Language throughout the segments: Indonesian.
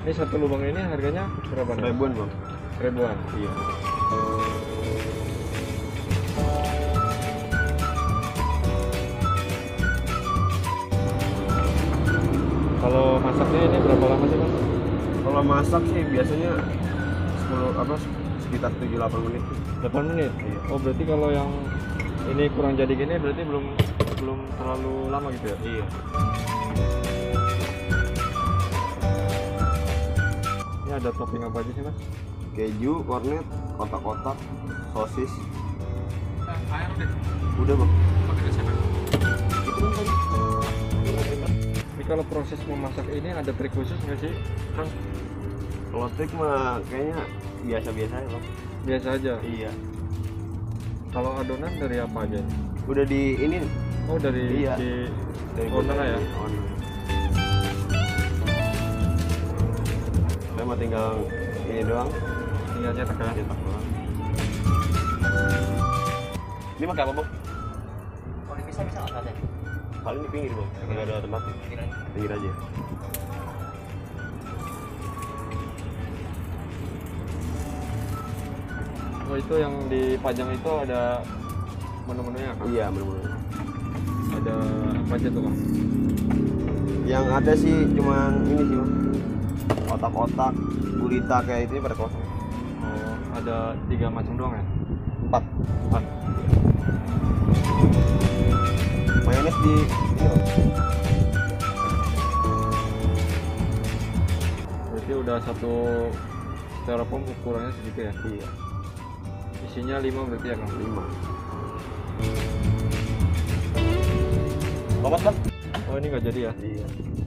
Ini satu lubang ini harganya berapa nih? Ribuan bang. Ribuan. Iya. Kalau masaknya ini berapa lama sih mas? Kalau masak sih biasanya 10 sekitar 7-8 menit. 8 menit? Iya. Oh berarti kalau yang ini kurang jadi gini berarti belum terlalu lama gitu ya? Iya. Ini ada topping apa aja sih mas? Keju, kornet, kotak-kotak, sosis. Air deh, Udah bang. pakai resepnya. Itu kan tadi. Tapi kalau proses memasak ini ada trik khusus nggak sih Kang? Kalau trik mah kayaknya biasa-biasa aja bang. Biasa aja. Iya. Kalau adonan dari apa aja? Udah di ini. Oh dari Iya. di owner ya? Owner. Saya mah tinggal ini doang. Tinggal cetak ya? Cetak doang. Ini pakai apa bang? Kalau bisa nggak ada? Paling di pinggir bang. Nggak ada tempat. Pinggir aja. Oh itu yang dipajang itu ada menu-menunya kan? Iya benar-benar. Ada apa aja tuh Kang? Yang ada sih cuman ini sih bang. Kotak-kotak, gurita kayak itu pada kosong. Oh ada 3 macam doang ya? 4. 4. Mayones di ini bang. Berarti udah satu styrofoam ukurannya segitu ya? Iya. Isinya 5 berarti ya Kang? 5. Tomat bang? Oh ini nggak jadi ya? Iya.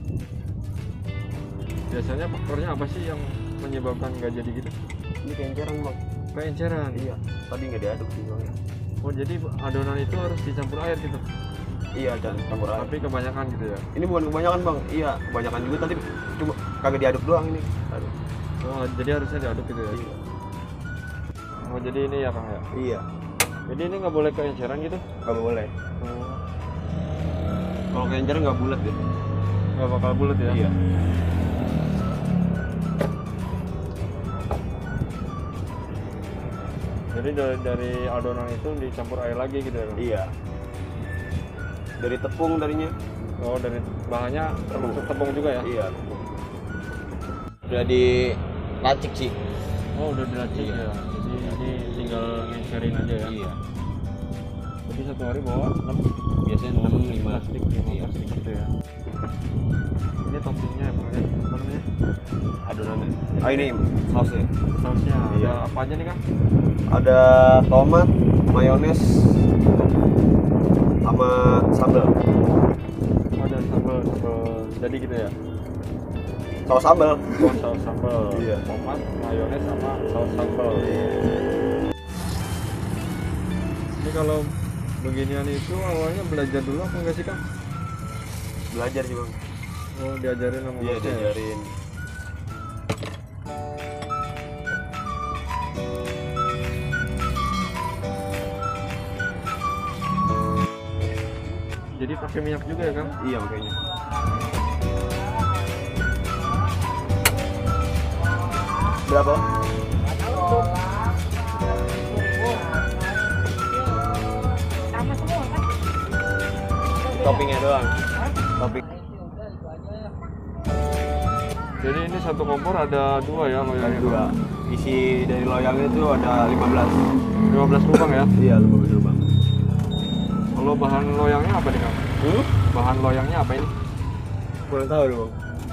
Biasanya faktornya apa sih yang menyebabkan nggak jadi gitu? Ini kenceran bang. Keenceran? Iya. Tadi nggak diaduk sih bang. Oh jadi adonan itu harus dicampur air gitu? Iya campur air. Tapi kebanyakan gitu ya? Ini bukan kebanyakan bang. Iya kebanyakan juga tadi cuma kagak diaduk doang ini. Aduh. Oh jadi harusnya diaduk gitu ya? Iya. Oh jadi ini ya Kang ya? Iya. Jadi ini nggak boleh keenceran gitu? Nggak boleh. Oh, Kalau kenceran nggak bulat deh. nggak bakal bulat ya? Iya. Jadi dari adonan itu dicampur air lagi gitu ya Kang? Iya. Dari tepung tadinya. Oh dari bahannya termasuk tepung juga ya? Iya. Udah diracik sih. Oh udah diracik ya? Jadi ini tinggal ngencerin aja ya? Iya. Jadi satu hari bawa 6 Biasanya 6, 5 plastik, 5 Iya. plastik gitu ya? Ini toppingnya apa namanya? Adonannya. Oh ini sausnya. Sausnya Iya. ada apa aja nih Kang? Ada tomat, mayones, sama sambal. Ada sambal jadi gitu ya? Saus sambal. Oh, saus sambal, Iya. tomat, mayones sama saus sambal. Ini kalau beginian itu awalnya belajar dulu apa enggak sih Kang? Belajar sih bang. Oh diajarin sama Iya bosnya ya? diajarin. Jadi pakai minyak juga ya Kang? Iya makanya. Berapa? Sama semua kan? Toppingnya doang. Topping. Jadi ini satu kompor ada 2 ya loyangnya? Dua. Isi dari loyangnya itu ada 15. 15 lubang ya? Iya 15 lubang. Kalau bahan loyangnya apa nih Kang? Bahan loyangnya apa ini? Kurang tahu dong.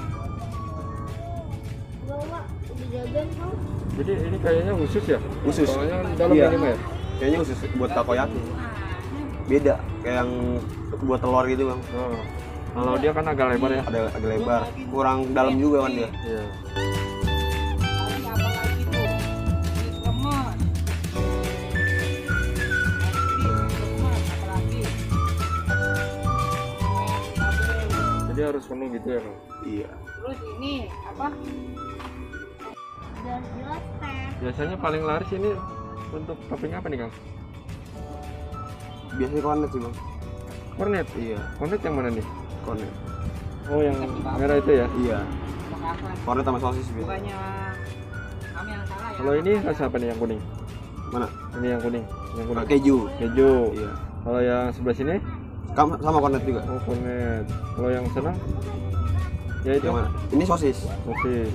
Bawa dijajan kau. Jadi ini kayaknya khusus ya? Khusus. Soalnya di dalam Iya. ini mah ya? Kayaknya khusus buat takoyaki. Beda kayak yang buat telur gitu bang. Oh. Kalau dia kan agak lebar ya? Ada agak lebar. Kurang dalam juga kan dia. Iya. Apa lagi tuh? Lemak. Apa lagi? Jadi harus penuh gitu ya Kang? Iya. Terus ini apa? Jelas teh. Biasanya paling laris ini untuk topping apa nih Kang? Biasanya kornet sih bang. Kornet? Iya. Kornet yang mana nih? Kornet. Oh yang merah itu ya? Iya. Kornet sama sosis biasa. Bukannya kami yang salah ya. Kalau ini rasa apa nih yang kuning? Mana? Ini yang kuning. Yang kuning. Keju. Keju. Iya. Kalau yang sebelah sini? Sama kornet juga. Oh, kornet. Kalau yang sana? Ya itu. Yang mana? Ini sosis. Sosis.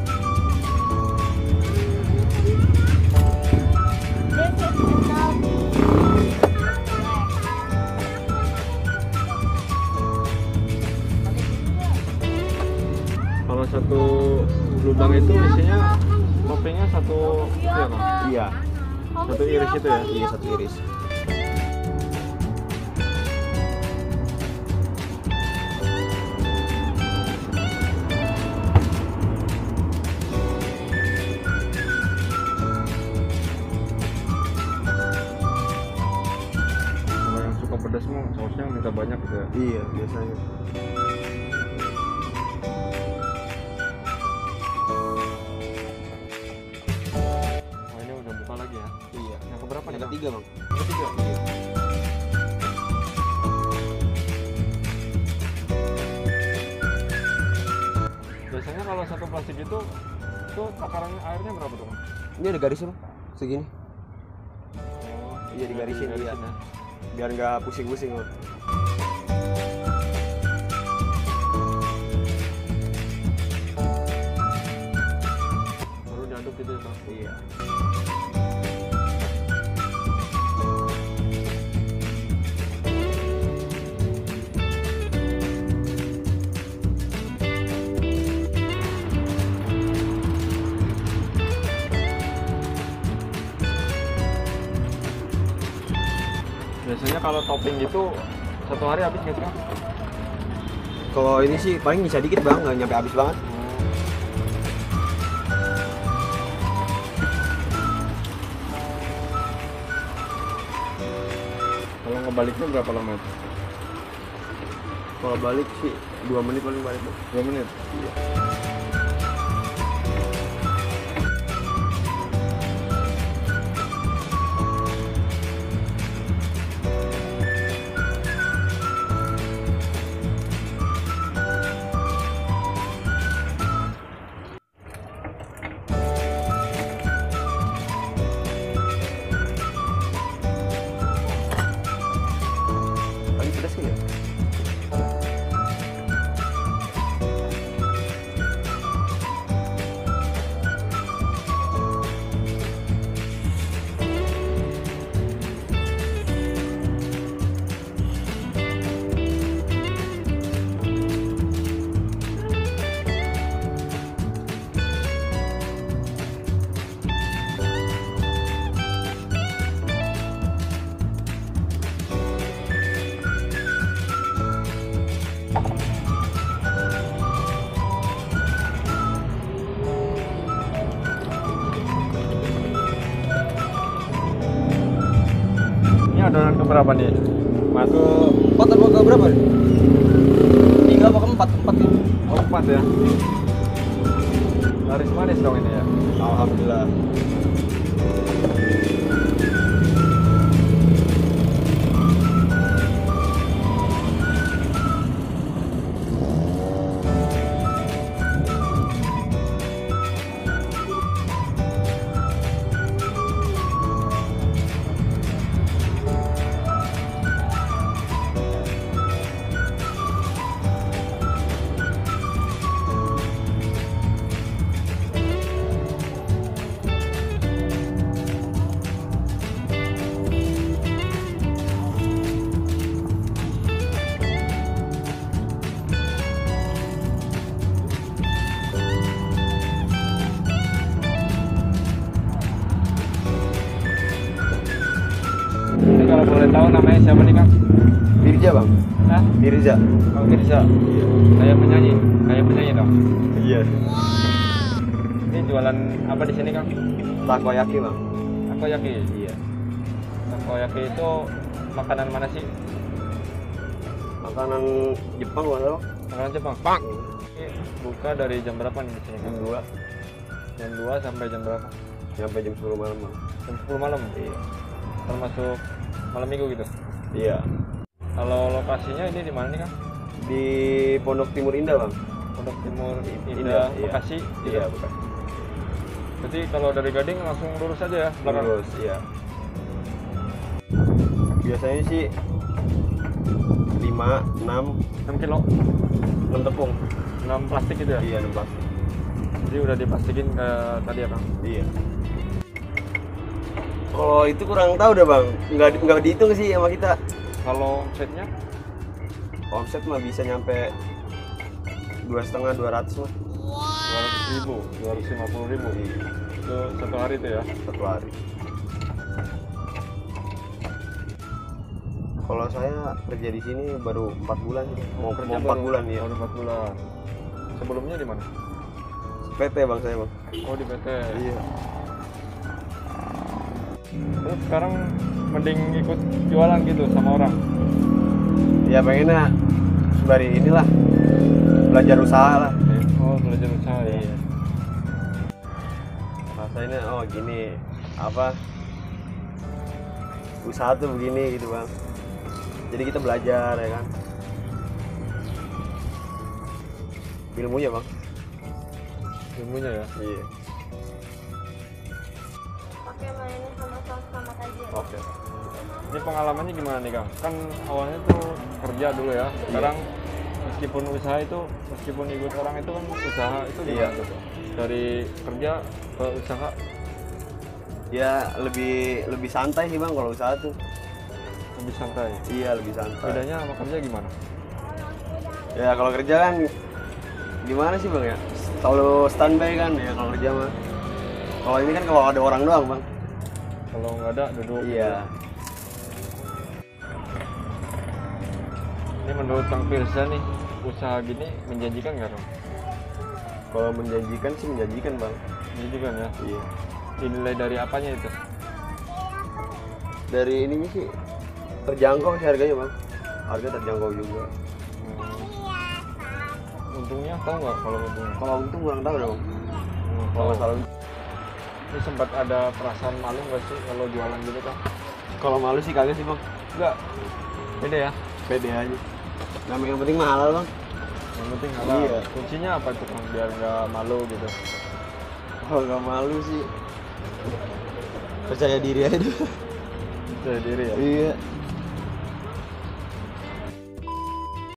Kalau satu lubang itu isinya toppingnya satu itu ya Bang? Iya. Satu iris itu ya? Iya, satu iris. Kalau yang suka pedas mah sausnya minta banyak gitu ya? Iya, biasanya. Nah ini udah buka lagi ya? Iya. Yang keberapa nih Yang Bang? ketiga, Bang. Ketiga? Iya. Biasanya kalau satu plastik itu takaran airnya berapa tuh Bang? Ini ada garisnya, Bang. Segini. Oh, Iya, digarisin, iya. ya? Biar nggak pusing-pusing, Bang. Baru diaduk gitu ya Bang? Iya. Biasanya kalau topping gitu satu hari habis nggak sih Bang? Kalau ini sih paling bisa dikit, Bang, nggak nyampe habis banget. Kalau ngebaliknya berapa lama itu? Kalau balik sih 2 menit paling balik, Bang. 2 menit? Iya. Paling pedas kan ya? Ini adonan keberapa nih? Masuk Empat atau berapa? 3 apa 4? 4 ya? oh, 4 ya? Laris manis dong ini ya? Alhamdulillah. Ini kalau boleh tahu namanya siapa nih Kang? Firza, Bang. Hah? Firza. Kang Firza? Iya. Kayak penyanyi? Kayak penyanyi dong? Iya. Ini jualan apa di sini Kang? Takoyaki, Bang. Takoyaki? Iya. Takoyaki itu makanan mana sih? Makanan Jepang nggak tahu. Makanan Jepang? Pak! Ini buka dari jam berapa nih di sini Kang? Jam 2 Jam 2 sampai jam berapa? sampai jam 10 malam, Bang. Jam 10 malam? Iya. Termasuk malam minggu gitu? Iya. Kalau lokasinya ini di mana nih Kang? Di Pondok Timur Indah, Bang. Pondok Timur, Indah, Indah, iya. Bekasi. Gitu. Iya, bukan. Berarti kalau dari Gading langsung lurus aja ya belakang. Lurus, iya. Biasanya sih 5, 6, 6 kilo, 6 tepung. 6 plastik gitu ya. Iya, 6 plastik. Jadi udah diplastikin ke tadi ya Kang. Iya. Kalau itu kurang tahu dah bang, nggak dihitung sih sama kita. Kalau omsetnya Omset mah bisa nyampe 2,5 200 mah 200.000, 250.000. Itu satu hari itu ya. satu hari. Kalau saya kerja di sini baru 4 bulan, mau Kerja 4 bulan ya. Baru 4 bulan. Sebelumnya di mana? PT bang saya bang. Oh di PT. Iya. Terus sekarang mending ikut jualan gitu sama orang. Ya pengennya sembari inilah belajar usaha lah. Oh belajar usaha ya. Iya. Rasanya oh gini apa usaha tuh begini gitu bang. Jadi kita belajar ya kan. Ilmunya bang. Ilmunya ya. Iya. Pakai mainnya sama saus tomat aja. Oke. Ini pengalamannya gimana nih Kang? Kan awalnya tuh kerja dulu ya. Sekarang meskipun usaha itu, meskipun ikut orang itu kan usaha itu gimana Iya. tuh? Dari kerja ke usaha Ya lebih santai sih bang kalau usaha tuh. lebih santai. Iya lebih santai. Bedanya sama kerja gimana? Ya kalau kerja kan gimana sih bang ya? Kalau standby kan ya kalau kerja mah. Kalau ini kan kalau ada orang doang bang. Kalau nggak ada duduk. Iya. Ini menurut Kang Firza nih, usaha gini menjanjikan nggak Kang? Kalau menjanjikan sih menjanjikan bang. Menjanjikan ya. Iya. Dinilai dari apanya itu? Dari ininya sih terjangkau sih harganya bang. Harga terjangkau juga. Untungnya tahu nggak kalau untungnya? Kalau untung kurang tahu dong. Kalau Kalau masalah ini sempat ada perasaan malu nggak sih kalau jualan gitu Kang? kalau malu sih kagak sih bang. Enggak. Beda ya. Pede aja. Yang penting mah halal bang. Yang penting halal. Iya. Kuncinya apa tuh Kang biar nggak malu gitu? Kalau nggak malu sih percaya diri aja. Percaya diri ya. Iya.